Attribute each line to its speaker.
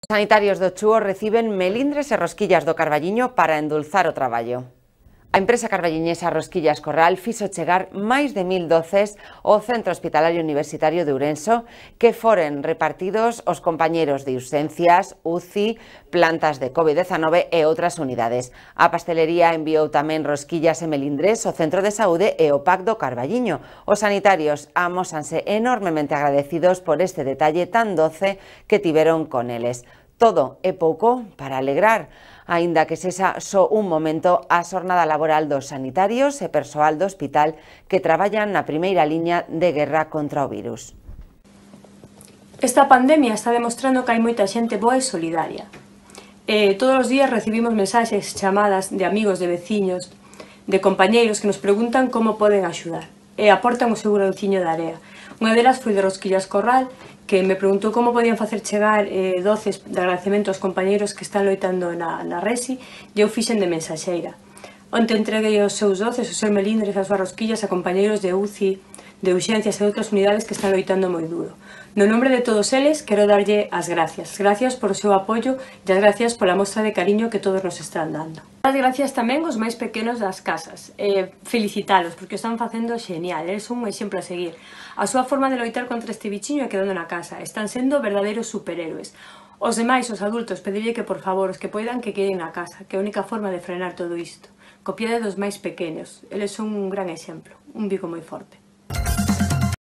Speaker 1: Os sanitarios do Chúo reciben melindres e rosquillas do Carballiño para endulzar o traballo. A empresa carballiñesa Rosquillas Corral fixo chegar máis de 1000 doces ao Centro Hospitalario Universitario de Ourense que foren repartidos aos compañeros de urxencias, UCI, plantas de COVID-19 e outras unidades. A pastelería enviou tamén rosquillas e melindres ao Centro de Saúde e ao PAC do Carballiño. Os sanitarios amósanse enormemente agradecidos por este detalle tan doce que tiveron con eles. Todo é pouco para alegrar, aínda que sexa só un momento, a xornada laboral dos sanitarios e persoal do hospital que traballan na primeira liña de guerra contra o virus.
Speaker 2: Esta pandemia está demostrando que hai moita xente boa e solidaria. Todos os días recibimos mensaxes, chamadas de amigos, de veciños, de compañeiros que nos preguntan como poden axudar e aportan o seu grauciño de area. Unha delas foi de Rosquillas Corral, que me preguntou como podían facer chegar doces de agradecemento aos compañeiros que están loitando na Resi e eu fixen de mensaxeira. Onte entreguei os seus doces, os seus melindres, as súas rosquillas a compañeiros de UCI, de urxencias e outras unidades que están loitando moi duro. No nombre de todos eles, quero darlle as gracias. Gracias por o seu apoio e as gracias pola mostra de cariño que todos nos están dando. As gracias tamén aos máis pequenos das casas. Felicitalos, porque o están facendo genial. Eles son un exemplo a seguir. A súa forma de loitar contra este bichiño é quedando na casa. Están sendo verdadeiros superhéroes. Os demais, os adultos, pedirlle que, por favor, os que poidan, que queden na casa, que é a única forma de frenar todo isto. Copiade dos máis pequenos. Eles son un gran exemplo. Un bico moi forte.